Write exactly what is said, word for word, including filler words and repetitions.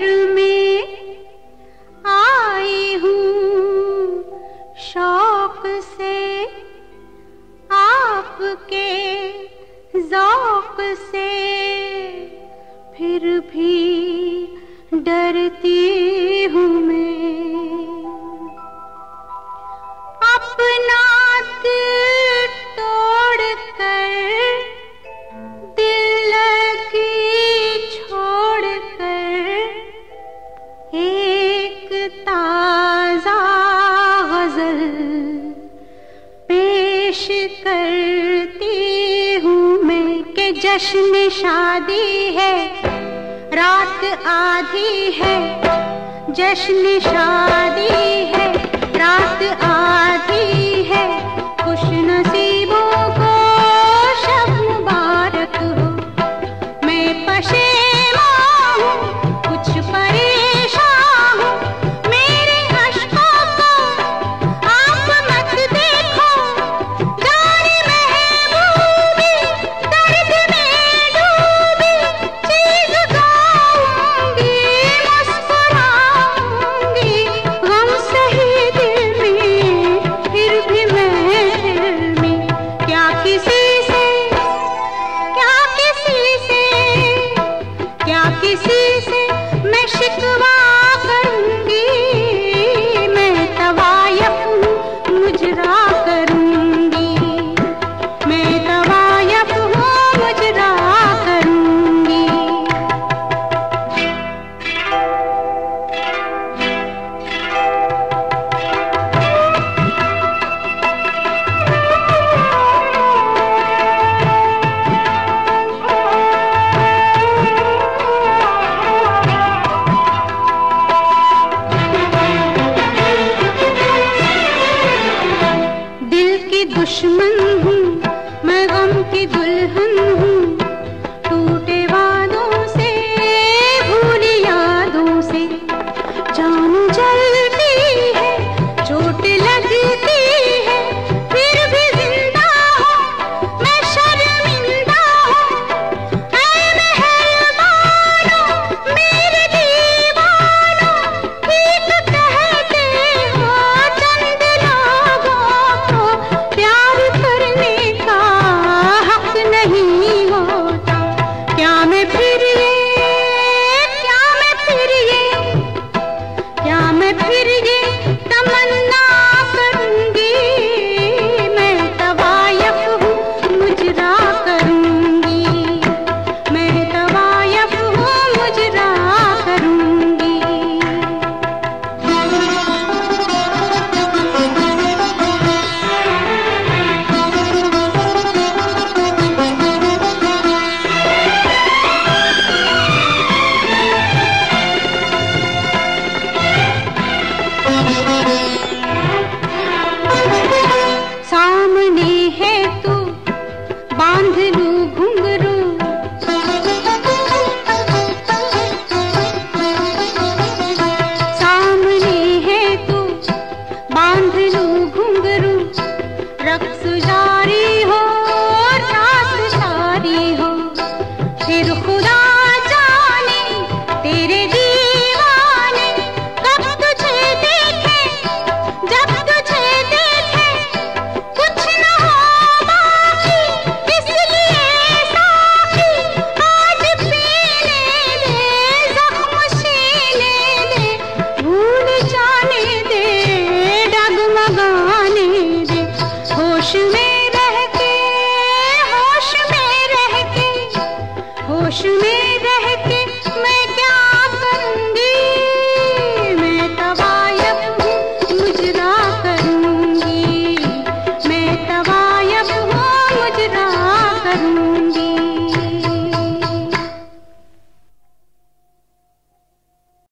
घर में आई हूँ शौक से, आपके ज़ौक़ से, फिर भी डरती हूँ मैं। अपना दिल तोड़ कर, दिल लगी छोड़ कर, एक ताज़ा गज़ल पेश करती हूँ मैं कि जश्न शादी है, रात आधी है, जश्न शादी है, रात आधी है, खुश नसीबों को शब मुबारक हो। मैं पशेमां हूँ, कुछ परेशान हूँ, मेरे अश्कों को आप मत देखो, जाने महबूबी दर्द में डूबी, चीज़ गाऊंगी, मुस्कुराऊंगी, गम सही दिल में, फिर भी मैं दिल में, क्या किसी से, क्या किसी से, क्या किसी से मैं शिकवा करूंगी, मैं तवायफ हूँ मुजरा करूंगी, मैं तवायफ हूँ मुजरा करूंगी। दिल की दुश्मन हूँ मैं, गम की दुल्हन हूँ, टूटे वादों से, भूली यादों से, जान जलती है, चोट लगती है, फिर भी जिंदा हूँ, मैं शर्मिंदा हूँ। ऐ मेहरबानों, मेरे दीवानों, ठीक कहते हो, चंद लोगों को प्यार करने का हक नहीं होता। क्या मैं फिर ये, क्या मैं फिर ये, क्या मैं फिर ये तमन्ना करूंगी, मैं तवायफ हूँ मुजरा करूंगी, मैं तवायफ हूँ मुजरा करूंगी। सामने है तू, बांध लूं घुंघरू, सामने है तू, बांध लूं घुंघरू, रक्स जारी हो, रात सारी हो, फिर खुदा जाने तेरे